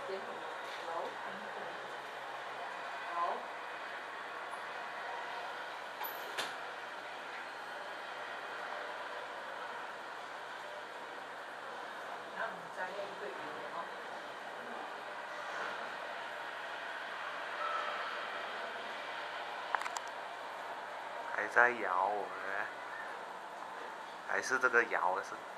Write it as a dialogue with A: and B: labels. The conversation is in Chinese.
A: 点头，有，有。然后我们再练一个圆哦。
B: 还在摇，还是这个摇是。